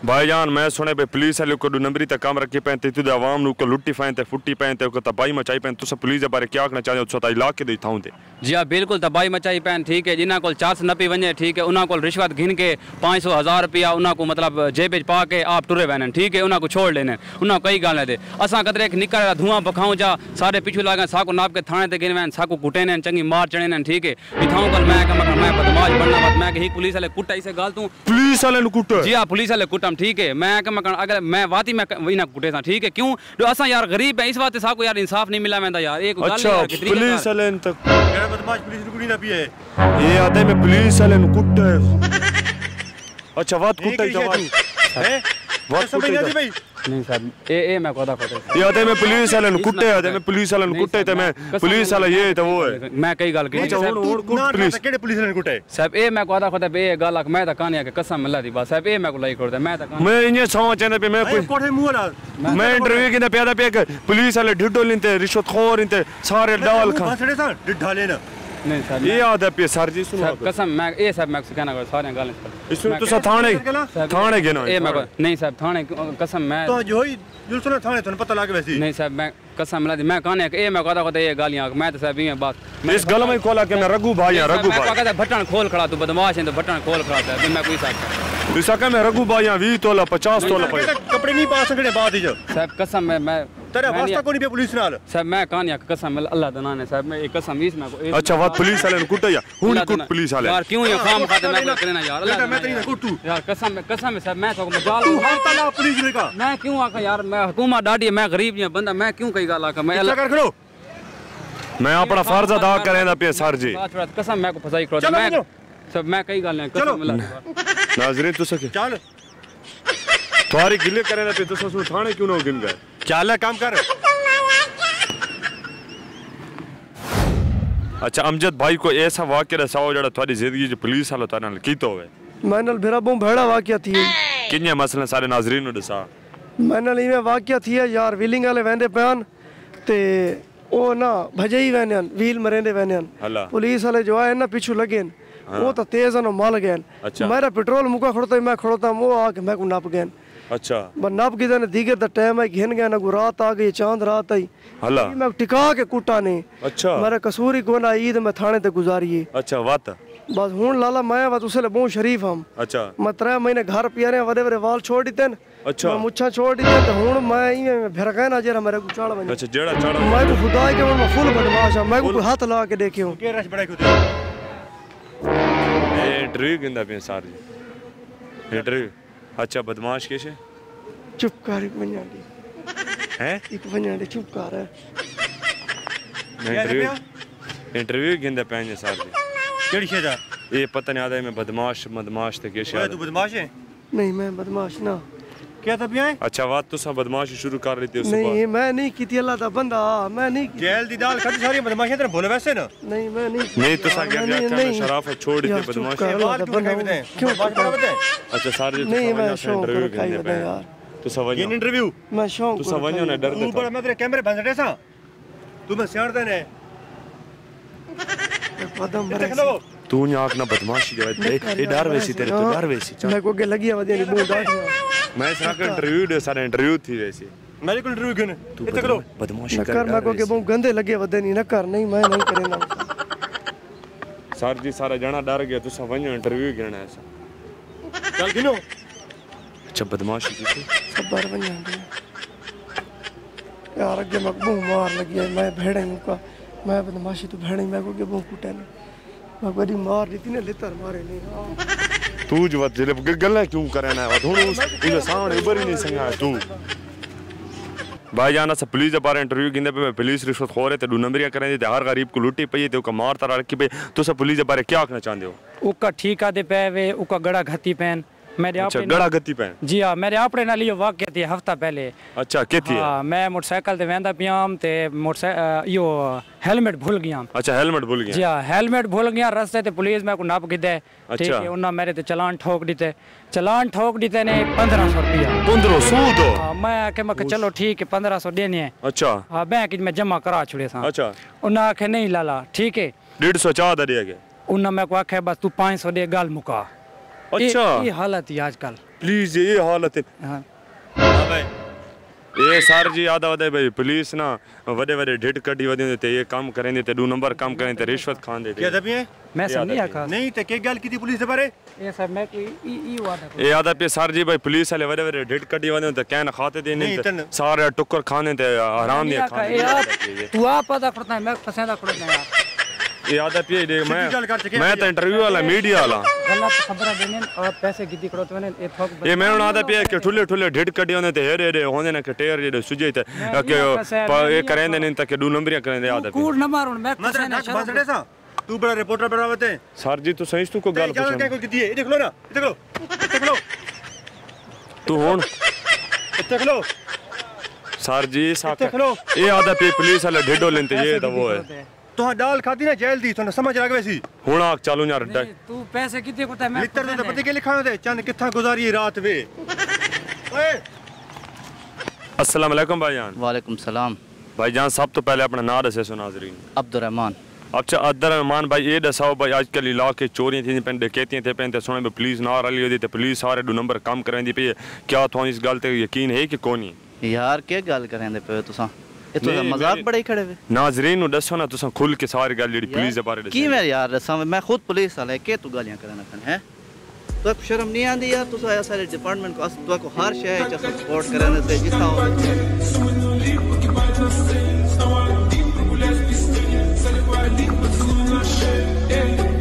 भाईजान मैं सुने पे पुलिस वाले को नंबरी तक काम रखे पैंते तुझे आवाम नु को लुट्टी फाइन ते फुट्टी पैन ते को तबाही मचाई पैन तुस पुलिस दे बारे क्या कहना चाहते हो सता इलाके दे थाउं ते जी हाँ बिल्कुल तबाही मचाई पैन ठीक है जिन्होंने को 400 नपी वने ठीक है उन्होंने को रिश्वत घिन के 500,000 रुपया उन्होंने को मतलब जेब पा के आप टुरे वैन ठीक है उन्होंने को छोड़ लेने उन्होंने कई गाल दे असा कदरे एक निका धुआं बखाऊं जा सारे पिछू लागे साको नाप के थाने ते गिन वैन साको कुटे ने चंगी मार चढ़े ने ठीक है इथाऊं कल मैं बदमाश बनना मत मैं ही पुलिस वाले कुटा इसे गाल तू पुलिस वाले नु कुट जी हां पुलिस वाले कुटम ठीक है मैं अगर मैं वाती में वही ना कुटे था ठीक है क्यों जो असा यार गरीब है इस बात साको यार इंसाफ नहीं मिला मैं यार एक अच्छा पुलिस वाले तक मेरा बदमाश पुलिस रुकनी ना पिए ये आदे में पुलिस वाले नु कुट अच्छा बात कुटा ही है बात कुटा भाई नहीं साहब ए मैं कोदा कोदा ये आदे में पुलिस वाले नु कुटे आदे में पुलिस वाले नु कुटे ते मैं पुलिस वाला ये तो वो है मैं कई गाल की पुलिस केड़े पुलिस वाले कुटे साहब ए मैं कोदा कोदा बे गाल मैं ता कहानी के कसम मिला दी बस साहब ए मैं को लाई करदा मैं ता मैं इने समझ चंदे पे मैं कोई कोठे मुंह ना मैं इंटरव्यू के प्यादा पे पुलिस वाले ढिड्डो लिंते रिश्वतखोर इंते सारे डाल खा बसड़े सा ढिड्ढा लेना नहीं सर ये आदत पे सर जी सुनो कसम मैं ए सब मैं कहना कर सारे गाल इसमें तो थाने गिनो ए मैं नहीं साहब थाने कसम मैं तो जो ही जो सुनो थाने तुम पता लागे वैसी नहीं साहब मैं कसम मिला दी मैं कहने ए मैं कहता ये गालियां मैं तो साहब ये बात इस गल में खोला के मैं रघु भाई रघु भाई मैं कहता बटन खोल खड़ा तू बदमाश है तो बटन खोल खड़ा है मैं कोई साहब इस का मैं रघु भाई 20 तोला 50 तोला कपड़े नहीं पा सकने बात ही जो साहब कसम मैं तेरा वास्ता कोनी पे पुलिस नाल साहब मैं कहानी कसम अल्लाह दना ने साहब मैं एक कसम 20 में को अच्छा बात पुलिस वाले ने कुटा या हुन कुट पुलिस वाले यार क्यों ये काम खाते मैं करना यार अल्लाह मैं तेरी कुटू यार कसम साहब मैं तो मजाल हूं हर तला पुलिस का मैं क्यों आका यार मैं हुकूमत डाडी मैं गरीब नहीं बंदा मैं क्यों कई गाल आका मैं अल्लाह कर खड़ो मैं अपना फर्ज अदा करेंदा पे सर जी कसम मैं को फसाई करो मैं सब मैं कई गाल कसम मिला नाज़रीन तो सके चल तुम्हारी गिले करेंदा पे तो ससुर थाने क्यों ना गिन गए चल काम कर अच्छा अमजद भाई को ऐसा वाकया दसाओ जड़ा तुम्हारी जिंदगी जो पुलिस वाला तारे नाल कीतो होवे मैं नाल भेरा बहु भेड़ा वाकया थी किन्ने मसला सारे नाज़रीन नु दसा मैं नाल इवे वाकया थी यार व्हीलिंग वाले वेंदे पयान ते ओ ना भजई वेनन व्हील मरेंदे वेनन पुलिस वाले जो आए ना पीछू लगेन वो तो तेज न माल गए मेरा पेट्रोल मुका खड़ता मैं खड़ोता वो आके मैं को नाप गए अच्छा बस नाप के देने दीगर द टाइम है घिन गया ना रात आ गई चांद रात आई हला मैं टिका के कुटा ने अच्छा मेरा कसूरी को ना ईद में थाने ते गुजारिए अच्छा बात बस हुन लाला मैं बात उसले बहुत शरीफ हम अच्छा मैं 3 महीने घर पियारे वडे वडे वाल छोड़ दिते अच्छा मैं मुच्छा छोड़ दिते तो हुन मैं ई फिर गए ना जरा मेरे को चाड़ बने अच्छा जेड़ा चाड़ा मैं को खुदा के मैं फुल बदमाश मैं को हाथ लगा के देखे हूं के रश बड़ा खुद इंटरव्यू गिंदा पे सर जी इंटरव्यू अच्छा बदमाश कैसे चुप कर बन्याडी हैं एक बन्याडी चुप कर इंटरव्यू गिंदा पे सर जी केड़ी छे दा ये पता नहीं आदा मैं बदमाश ते कैसे तू बदमाश है नहीं मैं बदमाश ना क्या तब है अच्छा बात तो सब बदमाशी शुरू कर रही थी उस नहीं मैं नहीं की थी अल्लाह दा बंदा मैं नहीं जेल दी दाल खाती सारी बदमाशी तेरे बोले वैसे ना नहीं मैं नहीं तो सा गया क्या शराफत छोड़ दी बदमाशी बात क्यों बताए क्यों बताए अच्छा सर जी नहीं मैं इंटरव्यू करने पे यार तो समझ ये इंटरव्यू मैं शौक तू समझो ना डर ऊपर मैं तेरे कैमरे बंद सा तू मैं सियाड़ देने कदम बरे तू ने आंख ना बदमाशी दे ये डर वैसी तेरे तो डर वैसी मैं को के लगी वदे नहीं बहुत डांट मैं इसका इंटरव्यू दे सारे इंटरव्यू थी वैसे मेरे को इंटरव्यू क्यों तू इतना करो बदमाशी कर मैं को के बहुत गंदे लगे वदे नहीं न कर नहीं मैं नहीं करेना सर जी सारा जना डर गया तू समझो इंटरव्यू गिरना ऐसा चल गिनो अच्छा बदमाशी की सब बार बन जाएंगे यार अगे मकबू मार लगी मैं भेड़ हूं का मैं बदमाशी तो भेड़ मैं को के बहुत कुटे मैं बड़ी मार दी ने लेतर मारे नहीं तू जो जब गल्ला क्यों करे ना थोड़ा उस सामने उबर ही नहीं संगा तू भाईजान अस पुलिस के बारे इंटरव्यू गिंदे पे पुलिस रिश्वत खो रहे थे 2 नंबरियां करें थे हर गरीब को लुटी पई थे उका मार तारा रखी पे तुस पुलिस के बारे क्या कहना चाहते हो उका ठीका दे पे वे उका गड़ा घती पेन मेरे अच्छा गड़ा गति पे जी हां मेरे अपने नाल यो वाकया थी हफ्ता पहले अच्छा केथी हां मैं मोटरसाइकिल ते वेंदा पियाम ते मोटरसाइकिल यो हेलमेट भूल गया अच्छा हेलमेट भूल गया जी हां हेलमेट भूल गया रास्ते ते पुलिस मेरे को नाप गिदे ठीक है उन्ना मेरे ते चालान ठोक दीते ने 1500 रुपया 1500 तो हां मैं के चलो ठीक है 1500 देने है अच्छा हां बैंक में जमा करा छुड़े सा अच्छा उन्ना आखे नहीं लाला ठीक है 150 चाह दे गए उन्ना मैं को आखे बस तू 500 दे गाल मुका अच्छा ये हालत है आजकल प्लीज ये हालत है हाँ हां भाई ये सर जी आदा वदे भाई पुलिस ना वडे वडे ढिड कडी वदे ते ये काम करेंदे ते 2 नंबर काम करें ते रिश्वत खांदे क्या दबी है मैं समझ नहीं आका नहीं ते के गल की थी पुलिस दे बारे ये सब मैं कोई ई वादा ये आदा पे सर जी भाई पुलिस वाले वडे वडे ढिड कडी वदे ते कहन खाते देने ते सारे टुक्कर खाने ते आराम नहीं खाने तू आप पता करता है मैं पसंद करता है यार ये आदा पे दे मैं तो इंटरव्यू वाला मीडिया वाला गलत खबर देने और पैसे गिद्दी करो तो ने थोक ये मैं आदा पे के ठुले ठुले ढिड कडी वदे ते हेरे हेरे होने ने के टेर जे सुजे ते के ये करेंदे नहीं तक 2 नंबरियां करेंदे आदा पे कूड़ न मारो मैं बसड़े सा तू बड़ा रिपोर्टर बना बते सर जी तू सही तू को गल पूछ क्या कोई है देख लो ना देख लो तू हुन देख लो सर जी साथ ये आदा पे पुलिस वाले ढिडो लेंते ये तो वो है तो दाल खाती ना जेल दी तो समझ आ वैसी हुन आ चालू यार तू पैसे कितने को मैं लिटर तो पता के लिखा है चंद किथा गुजारी रात वे ओए अस्सलाम वालेकुम भाईजान वालेकुम सलाम भाईजान सब तो पहले अपना नाम दसे सो नाज़रीन अब्दुर्रहमान अच्छा अब्दुर्रहमान भाई ये दसाओ भाई आजकल इलाके चोरियां थी पे डकैतियां थे पे सुने में पुलिस ना रली होती ते पुलिस सारे 2 नंबर काम करवेंदी पे क्या तुम इस गल ते यकीन है कि कोनी यार के गल करेंदे पे तुसा ये तो मजाक बड़े खड़े वे नाज़रीन नु दसो ना तुसा खुल के सारी गल जेडी पुलिस दे बारे दस की मैं यार दसा मैं खुद पुलिस वाला है के तू गालियां करना कन है तो शर्म नहीं आंदी यार तुसा सारे डिपार्टमेंट को तो को हर शय च सपोर्ट करने से जितना हो